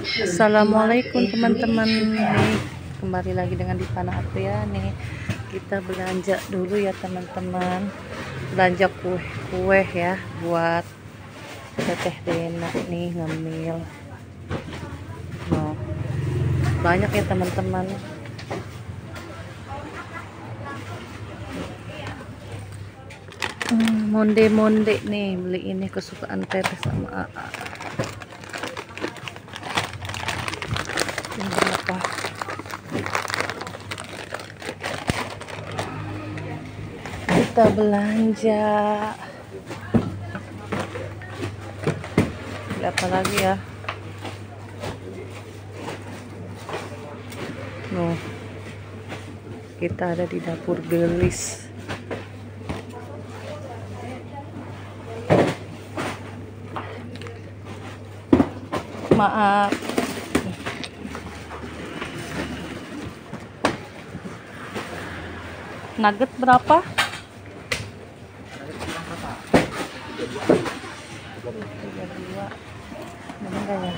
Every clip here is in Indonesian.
Assalamualaikum teman-teman, nih kembali lagi dengan Dipana Apria. Nih kita belanja dulu ya teman-teman, belanja kue ya buat Teteh Dena nih ngemil. Nah, banyak ya teman-teman. Monde nih, beli ini kesukaan Teteh sama AA. Ini berapa? Kita belanja. Beli apa lagi ya? Nuh, kita ada di dapur gelis. Maaf. Nugget berapa? Enggak ya?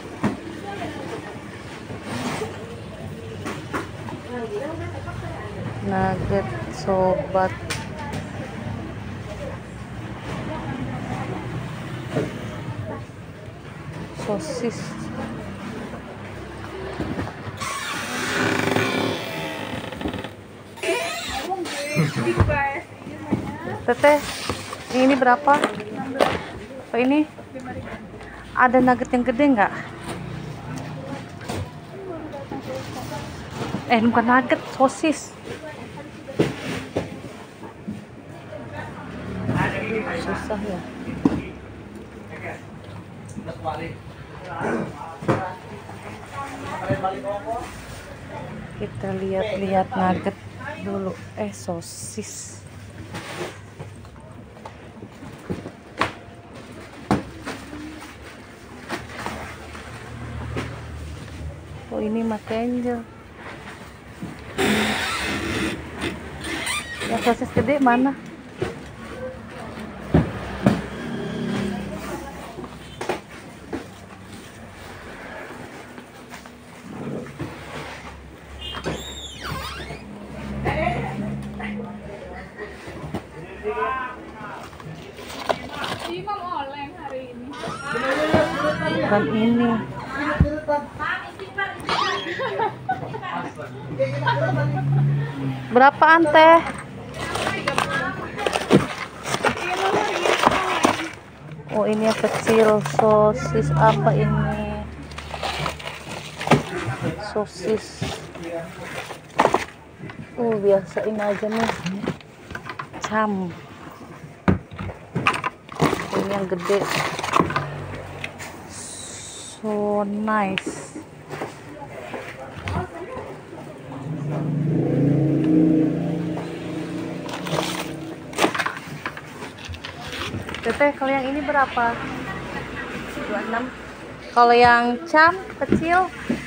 Nugget sobat. Sosis. Teteh, ini berapa? Apa ini? Ada nugget yang gede nggak? Bukan nugget, sosis. Susah ya. Kita lihat-lihat nugget dulu. Sosis. Oh, ini McAngel. Yang sosis gede mana? Bukan ini. Berapaan teh? Oh, ini yang kecil. Sosis apa ini? Sosis. Biasain aja nih. Cam. Ini yang gede. So nice. Teteh, kalau yang ini berapa? 26. Kalau yang cam kecil?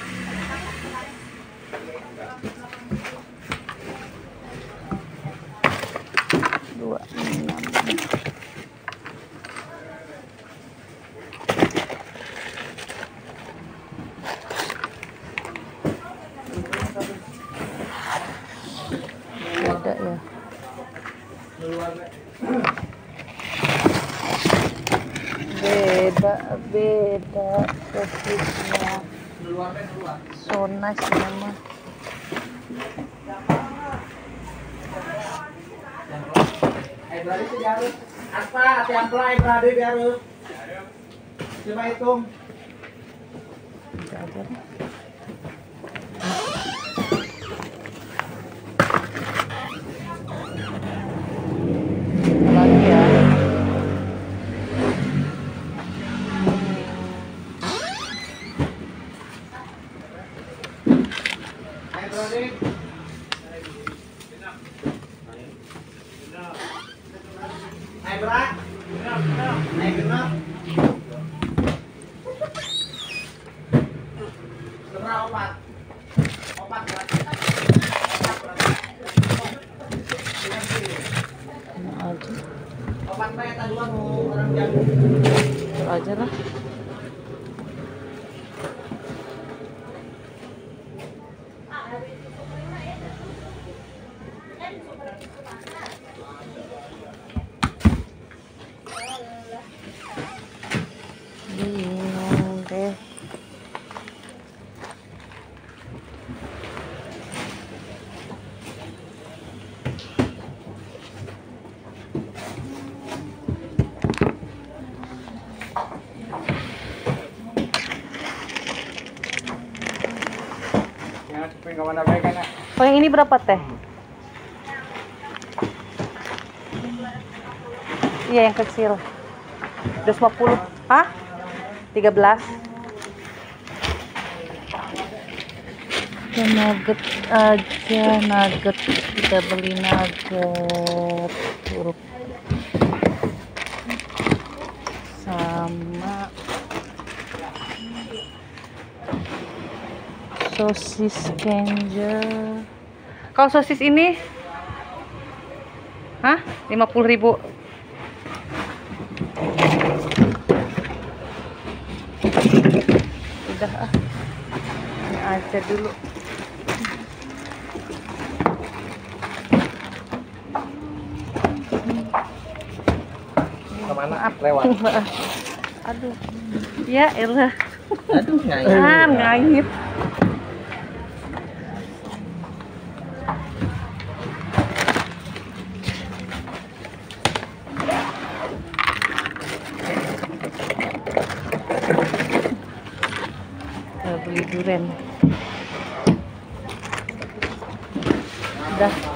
26. Beda ya. Beda sosisnya. So nice nama. Apa tempelai berada biar coba hitung. Aja. Lagi ya. Aja lah. Oh, yang ini berapa teh? Iya, yang kecil. 250. Hah? 13. Nugget aja, nugget. Kita beli nugget huruf sama sosis Kenja. Kalau sosis ini, hah? 50.000. Udah ah, ini aja dulu. Kemana? Maaf. Lewat. Maaf. Aduh. Ya elah. Aduh, Ngait. Beli durian. Udah.